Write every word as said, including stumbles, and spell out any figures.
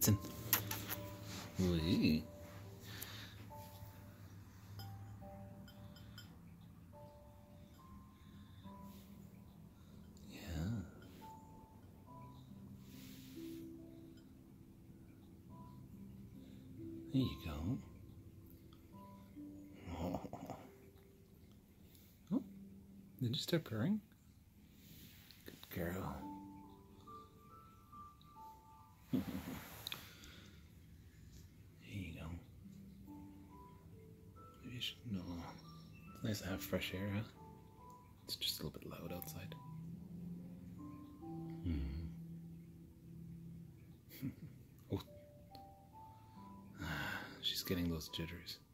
sitzen. Ui. Yeah. There you go. Oh. Oh. Did you start purring? Good girl. There you go. Maybe you should know. It's nice to have fresh air, huh? It's just a little bit loud outside. Hmm. Oh. She's getting those jitters.